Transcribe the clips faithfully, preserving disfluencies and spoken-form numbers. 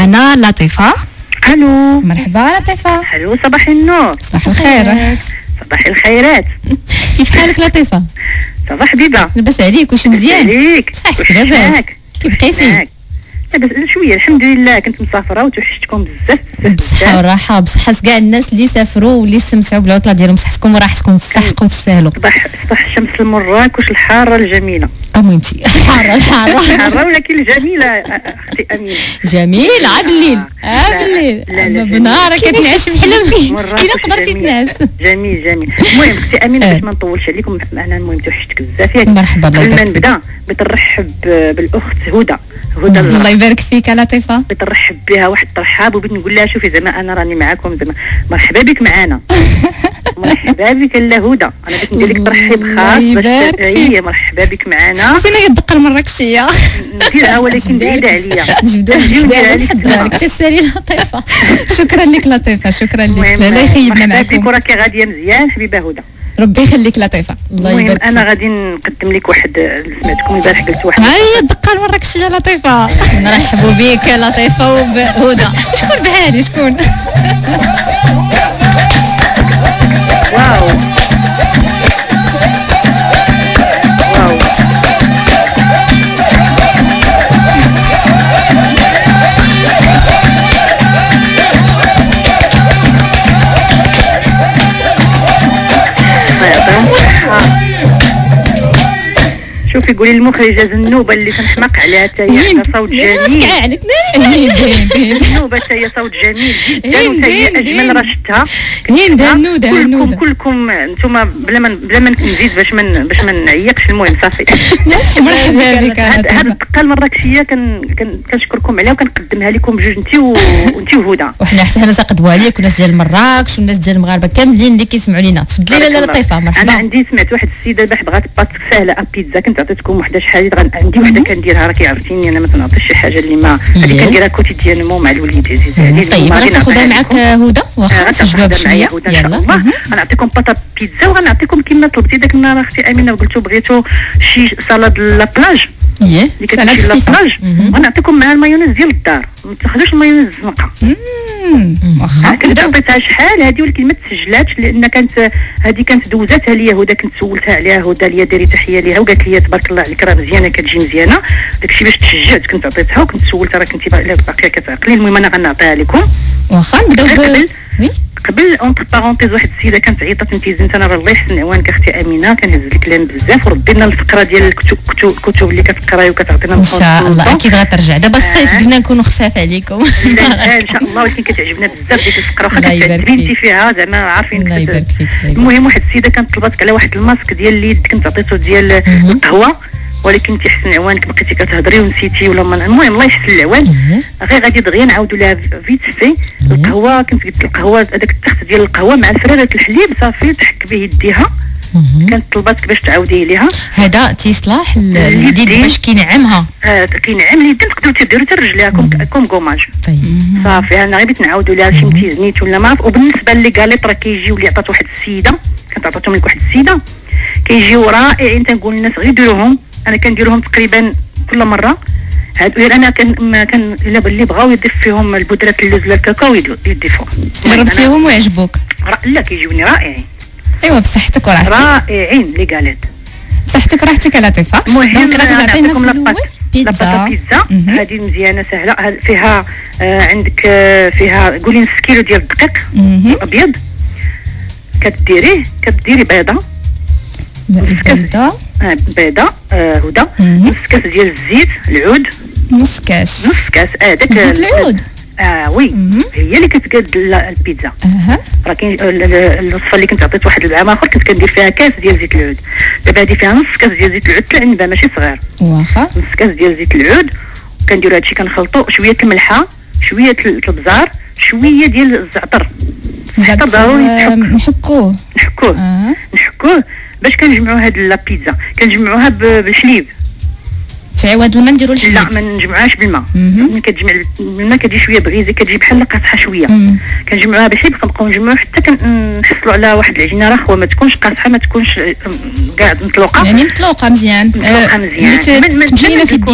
معنا لطيفة. الو مرحبا لطيفة. الو صباح النور. صباح الخير. صباح الخيرات. كيف حالك لطيفة؟ صباح حبيبه. لاباس عليك؟ واش مزيان؟ عليك صحتك لاباس؟ كيف بقيتي؟ لاباس شويه الحمد لله. كنت مسافره وتوحشتكم بزاف بالصحة والراحة بصحة كاع الناس اللي سافروا واللي استمتعوا بالعطلة ديالهم. صحتكم وراحتكم تستحقوا تستاهلوا. صباح صباح الشمس المراك واش الحاره الجميله. المهمتي الحارة الحارة الحاره ولكن الجميله اختي امينه. جميل عاد الليل عاد الليل. لا لا بنهار كتنعس تحلم فيه الا قدرتي تنعس. جميل جميل. المهم اختي امينه باش ما نطولش عليكم انا المهم توحشتك بزاف ياك. مرحبا الله يبارك فيك. يبارك نبدا بترحب بالاخت هدى. هدى الله يبارك فيك لطيفة. بترحب بها واحد الترحاب وبغيت نقول لها شوفي زعما انا راني معاكم زعما مرحبا بك معانا. مرحبا بك لا هدى. انا بغيت ندير لك ترحيب خاص باش هي مرحبا بك معانا. فين هي الدقه المراكشيه نديرها ولكن بعيده عليا. نجبدوها نجبدوها نحضرها لك تسالي لطيفة. شكرا لك لطيفة. شكرا لك. لا يخيبنا معكم. مرحبا بك وراكي غاديه مزيان حبيبه هدى. ربي يخليك لطيفة. الله يبارك فيك. انا غادي نقدم لك واحد سمعتكم البارح قلت واحد ها هي الدقه المراكشيه لطيفة. نرحبوا بك لطيفة وبهدى. شكون بحالي شكون؟ واو واو شوفي قولي للمخرجه النوبه اللي تنحماق عليها حتى هي صوت جميل. عليك النوبه حتى هي صوت جميل جدا وحتى هي اجمل راه شفتها. هند هنوده كلكم كلكم انتم بلا ما بلا ما نزيد باش ما باش ما نعيقش. المهم صافي. مرحبا بك. هذه الدقه المراكشيه كنشكركم عليها وكنقدمها لكم بجوج انت وانت وهدى. وحنا حتى حنا تنقدموا عليك والناس ديال مراكش والناس ديال المغاربه كاملين اللي كيسمعوا لينا. تفضلي لاله لطيفه. مرحبا. انا عندي سمعت واحد السيده البارح بغات بات سهله بيتزا. كنت عطيتكم وحده شحال عندي وحده كنديرها راكي عرفتيني انا ما تنعطيش شي حاجه اللي ما هذه كنديرها كوتيديانمون مع الوليد عزيز علي. طيب غادي تاخذها معك هدى واخا تجبها بشويه. يلا غنعطيكم باطا بيتزا وغنعطيكم كما طلبتي داك النهار اختي امينه وقلتو بغيتو شي سالاد لابلاج. ايه اللي كتمشي لابلاج غنعطيكم معها المايونيز ديال الدار. ما تاخذوش المايونيز الزنقه. واخا كنت عطيتها شحال هذه ولكن ما تسجلاتش لان كانت هذه كانت دوزاتها ليا هدى. كنت سولتها عليها هدى ليا ديري تحيه ليها وقالت لي تبارك الله عليك راه مزيانه كتجي مزيانه. داكشي باش تشجعت كنت عطيتها وكنت سولتها راه كنتي باقيه كتعقلي. المهم انا غنعطيها لكم واخا نبداو. وي قبل اونتر بارونتيز واحد السيده كانت عيطات انت زنت انا الله يحسن عوانك اختي امينه. كنهز لك لان بزاف وردينا الفقره ديال الكتب الكتب اللي كتقراي وكتعطينا ان شاء الله. اكيد غترجع دابا الصيف بدنا نكونوا خفاف عليكم. لا ان شاء الله ولكن كتعجبنا بزاف ديك الفقره واخا كتعجبني انت فيها زعما عارفين. الله يبارك فيك. المهم واحد السيده كانت طلباتك على واحد الماسك ديال اليد كنت عطيته ديال القهوه ولكن انت حسن عوانك بقيتي كتهضري ونسيتي ولا ما. المهم الله يحسن العوان غير غادي دغيا نعاودوا لها فيت في القهوه. كنت قلت القهوه هذاك التخت ديال القهوه مع الفريره الحليب صافي تحك به يديها. كانت طلباتك باش تعاوديه ليها. هذا تيصلاح اليد باش كينعمها. آه كينعم اليد تقدروا تديروا حتى رجليها كوم كوم كوماج. طيب صافي انا غير بغيت نعاودوا لها شي متيزنيت ولا ما. وبالنسبه لي قالت راه كيجيو اللي عطات واحد السيده كانت عطاتهم لك واحد السيده كيجيو رائعين. تنقول للناس غير ديروهم. انا كنديرهم تقريبا كل مره هادو. انا كان ما كان الا اللي بغاو يضيف فيهم البودره اللوز ولا الكاكاو يضيفوها. جربتيهم ويعجبوك؟ لا كيجيوني رائعين. ايوا بصحتك وراحتك. رائعين اللي قالت بصحتك وراحتك لطيفه. المهم غادي تعطينا في الاول بيتزا. بيتزا هذه مزيانه سهله. فيها آه عندك آه فيها قولي نص كيلو ديال الدقيق ابيض. كديريه كديري بيضه بيضه آه بيضه آه هدى. نص كاس ديال الزيت العود. نص كاس نص كاس اه داك زيت العود. اه وي هي اللي كتقاد البيتزا. اها راه كاين الوصفه اللي كنت عطيت واحد العام اخر كنت كندير فيها كاس ديال زيت العود. دابا هذه فيها نص كاس ديال زيت العود تلعنبه ماشي صغير. واخا نص كاس ديال زيت العود. كنديروا هادشي كنخلطوا شويه الملحه شويه البزار شويه ديال الزعتر. الزعتر ضروري نحكوه نحكوه آه. نحكوه باش كنجمعوا هاد البيتزا كنجمعوها بالحليب. في عوض الماء نديروا الحليب؟ لا ما نجمعوهاش بالماء. ملي كتجمع الماء كتجي شويه بغيزي كتجي بحال قاصحه شويه. كنجمعوها بالحليب كنبقاو نجمعوها حتى كنحصلوا على واحد العجينه رخوه ما تكونش قاصحه ما تكونش كاع مطلوقه. يعني مطلوقه مزيان. مطلوقه مزيان اللي تمشي لنا في يدينا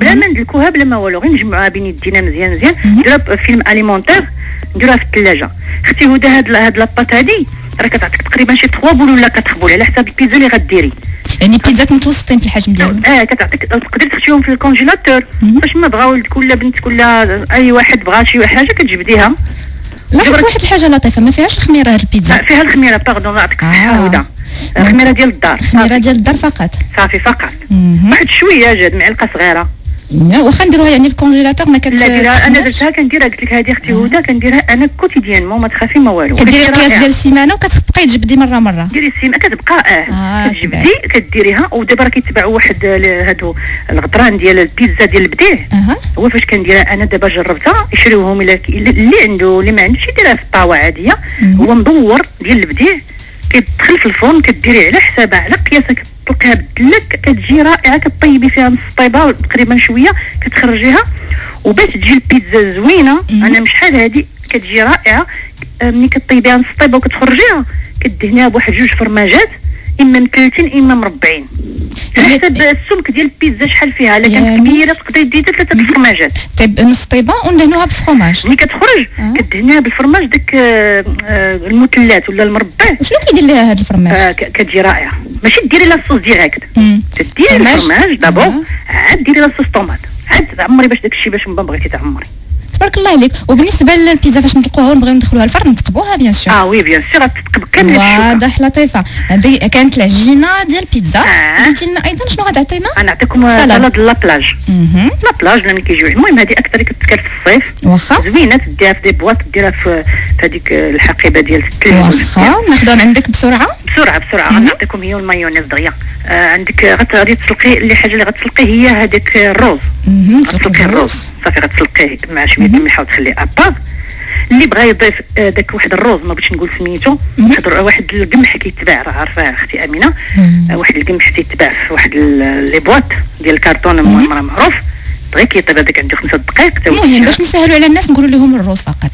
بلا ما ندلكوها بلا ما والو، غير نجمعوها بين يدينا مزيان مزيان، نديروها فيلم اليمونتير نديروها في الثلاجه. اختي هدى هاد هاد لاباط هادي راه كتعطيك تقريبا شي ثلاثة بول ولا أربعة بول على حساب البيتزا اللي غديري. يعني بيتزات متوسطين في الحجم ديالهم. اه كتعطيك تقدري تخشيهم في الكونجيلاتور فاش ما بغا ولدك ولا بنتك ولا اي واحد بغا شي حاجه كتجبديها. لاحظت واحد الحاجه لطيفه، ما فيهاش الخميره هاد البيتزا. فيها الخميره باردون نعطيك الصحه هدى، الخميره ديال الدار، الخميره ديال الدار فقط صافي فقط. واحد شويه جاد معلقه صغيره واخا نديروها يعني في الكونجيلاتور ما كت لا انا درتها كنديرها قلت لك هذه اختي هدى كنديرها انا كوتيديانمون ما تخافي ما والو. كديري القياس ديال السيمانه وكتبقاي تجبدي مره مره. ديري السيمانه كتبقى اه, آه كتجبدي كديريها. ودابا راه كيتباعوا واحد هادو الغطران ديال البيتزا ديال البديع. أه. هو فاش كنديرها انا دابا جربتها يشريوهم اللي عنده اللي ما عندوش يديرها في الطاوه عاديه. هو مدور ديال البديع كيدخل في الفرن كديري على حسابها على قياسك تطلقيها بالدلك كتجي رائعه. كطيبي فيها نص طيبه تقريبا شويه كتخرجيها وباش تجي البيتزا زوينه. انا من شحال هذه كتجي رائعه ملي كطيبيها نص طيبه وكتخرجيها كدهنيها بواحد جوج فرماجات اما مثلثين اما مربعين على حسب السمك ديال البيتزا شحال فيها. الا كانت كبيره تقدري ديري ثلاثه الفرماجات طيب نص طيبه وندهنوها بالفرماج. ملي كتخرج آه. كدهنيها بالفرماج داك آه المثلث ولا المربع. شنو كيدير ليها هذا الفرماج؟ آه كتجي رائعه. ماشي ديري لا الصوص ديريكت تديري الفرماج دابا آه. عاد ديري لا الصوص طوماط عاد تعمري باش داك الشيء باش ما بغيتي تعمري. تبارك الله عليك. وبالنسبه للبيتزا فاش نطلقوها ونبغيو ندخلوها الفرن نتقبوها بيان سور. اه وي بيان سور تتقب كامله بالشوكه. واضح لطيفه. هذه كانت العجينه ديال البيتزا. آه. قلتي لنا ايضا شنو غتعطينا؟ انا نعطيكم سلطه لا بلاج. لا بلاج ملي كيجيو المهم هذه اكثر كتكال في الصيف واخا زوينه تديها في دي بواط ديرها في هذيك الحقيبه ديال التلفزيون. واخا ناخذها من عندك بسرعه بسرعه بسرعه غنعطيكم هي والمايونيز دغيا. آه عندك غادي تسلقي اللي حاجه اللي غتسلقي هي هذاك الروز. غتسلقي الروز صافي غتسلقيه مع شويه الملح وتخليه ابار. اللي بغى يضيف آه داك واحد الروز ما بغيتش نقول سميتو واحد واحد القمح كيتباع راه عارفاه اختي امينه. آه واحد القمح تيتباع في واحد لي بواط ديال الكرتون المهم راه معروف بغى كيطيب هذاك عنده خمسة دقائق. المهم باش نسهلوا على الناس نقولوا لهم الروز فقط.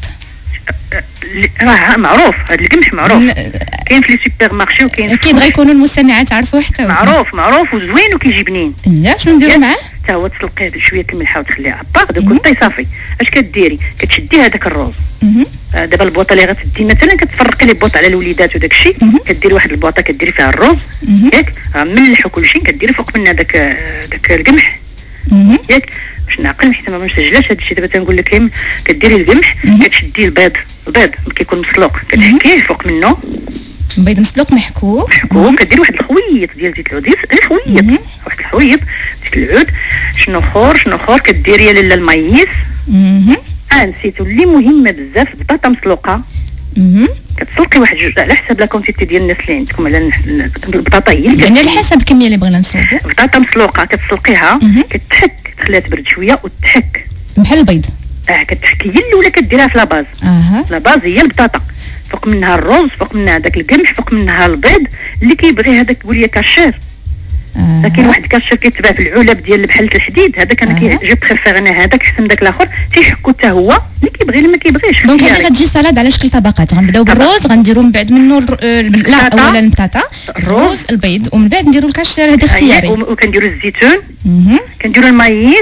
راه معروف هذا القمح معروف كاين في لي سوبر مارشي وكاين اكيد غيكونوا المستمعات عرفوا حتى معروف معروف وزوين وكيجي بنين. لا شنو نديروا معاه؟ حتى هو تسلقيه بشويه الملح وتخليه ابار دوك طي صافي. اش كديري كتشدي هذاك الروز. آه دابا البوطه اللي غتدي مثلا كتفرقي لي بوط على الوليدات وداك الشيء كديري واحد البوطه كديري فيها الروز ياك ملح وكل شيء كديري فوق منها داك داك القمح ياك باش نعقل حيت ما مسجلاش هذا الشيء. دابا تنقول لك كديري القمح كتشدي البيض البيض كيكون مسلوق كتحكيه فوق منه بيض مسلوق محكوك محكوك كدير واحد الخويط ديال زيت العود غير خويط واحد الخويط زيت العود. شنو اخر شنو اخر كديري يا لاله المايس. اه نسيتو اللي مهمه بزاف بطاطا مسلوقه. كتسلقي واحد جوج على حسب لا كونتيتي ديال الناس اللي عندكم على البطاطا هي يعني على حسب الكميه اللي بغينا نسلقوا. بطاطا مسلوقه كتسلقيها كتحك تخليها تبرد شويه وتحك بحال البيض. اه كتحكي هي الاولى كديرها في لاباز. اها لاباز هي البطاطا فوق منها الروز فوق منها داك القمح فوق منها البيض. اللي كيبغي هذاك قول لي كاشير. آه. كاين واحد الكاشير كيتباع في العلب ديال بحال الحديد هذاك انا آه. كي جو بريفير انا هذاك احسن داك الاخر تيحكو حتى هو اللي كيبغي اللي ما كيبغيش. دونك هذه غتجي سالاد على شكل طبقات. غنبداو بالروز غنديروا من بعد منه لا اولا البطاطا الروز البيض ومن بعد نديروا الكاشير. هذا اختياري. وكنديروا الزيتون كنديروا المايس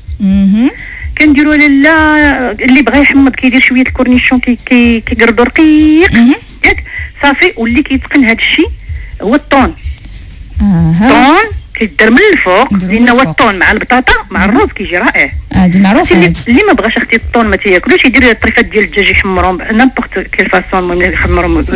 كنديروا لالا اللي بغى يحمض كيدير شويه الكورنيشون كي كي كيقردو رقيق ياك صافي. واللي كيتقن هذا الشيء هو الطون. اها الطون كيدير من الفوق لان هو الطون مع البطاطا مع الروز كيجي رائع. هادي معروفه. اللي, اللي ما بغاش اختي الطون ما تياكلوش يدير الطريفات ديال الدجاج يحمرهم نامبورت كيل فاسون المهم يحمرهم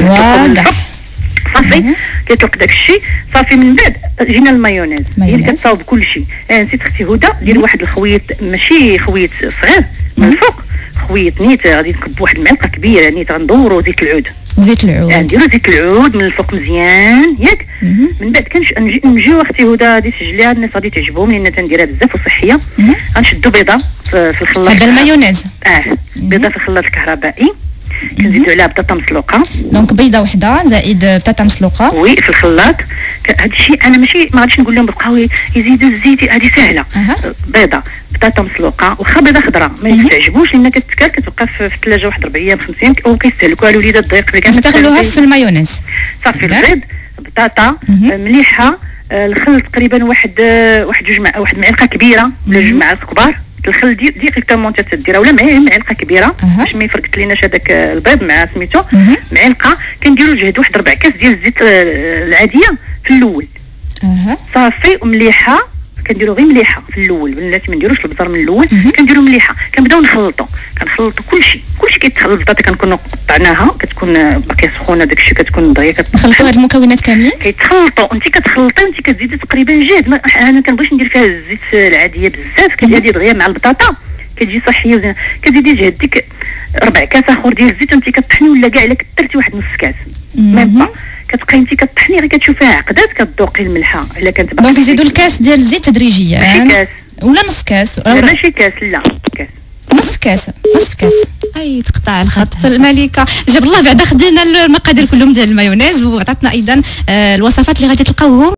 صافي كيطلق داك الشيء صافي. من بعد جينا المايونيز هي اللي كتصاوب كل شيء. آه نسيت اختي هدى ديري واحد الخويط ماشي خويط صغير من الفوق خويط نيت غادي نكب واحد المعلقه كبيره نيت غندورو زيت العود زيت العود نديرو آه زيت العود من الفوق مزيان ياك. من بعد كنش نجيو اختي هدى غادي تسجليها الناس غادي تعجبهم لان تنديرها بزاف وصحيه. غنشدو بيضه في الخلاط هذا المايونيز اه بيضه في الخلاط الكهربائي كنزيدو عليها بطاطا مسلوقه. دونك بيضه وحده زائد بطاطا مسلوقه وي في الخلاط. هذا الشيء انا ماشي ما غاديش نقول لهم بقاو يزيدوا الزيت هذه سهله. أه. بيضه بطاطا مسلوقه واخا بيضه خضراء ما تعجبوش لان كتكال كتبقى في الثلاجه واحد اربع ايام خمس ايام وكيستهلكوها الوليدات الضيق اللي كنستغلوها في المايونيز. صافي البيض بطاطا مليحه الخل تقريبا واحد واحد جوج مع واحد معلقه كبيره ولا جوج معالق كبار. الخل دي ديريكتومون تديرها ولا معلقه كبيره باش ما يفرقت ليناش هذاك البيض مع سميتو. معلقه كنديروا جهد واحد ربع كاس ديال الزيت العاديه في الاول. اها صافي ومليحه، كنديروا غير مليحه في الاول، بلاتي ما نديروش البزر من الاول، كنديروا مليحه، كنبداو نخلطوا كنخلطوا كلشي كلشي كيتخلط. البطاطا كنكونوا قطعناها كتكون باقيه سخونه، داكشي كتكون دغيا كتخلطوا هاد المكونات كاملين كيتخلطوا. انت كتخلطي وانت كتزيدي تقريبا جهد. انا كنبغيش ندير فيها الزيت العاديه بزاف، كتزيدي دغيا مع البطاطا كتجي صحيه وزينه. كتزيدي جهد ديك ربع كاس اخر ديال الزيت وانت كطحني، ولا كاع الا كثرتي واحد نص كاس ميم با كتبقاي انت كطحني غير كتشوفيها عقدات، كتذوقي الملحه الا كانت باقي. دونك نزيدوا الكاس ديال الزيت تدريجيا ماشي كاس ولا نص كاس ولا ماشي كاس، لا كاس نصف كاس نصف كاس. اي تقطع الخط. الملكه جاب الله بعدا خدينا المقادير كلهم ديال المايونيز وعطاتنا ايضا الوصفات اللي غادي تلقاوهم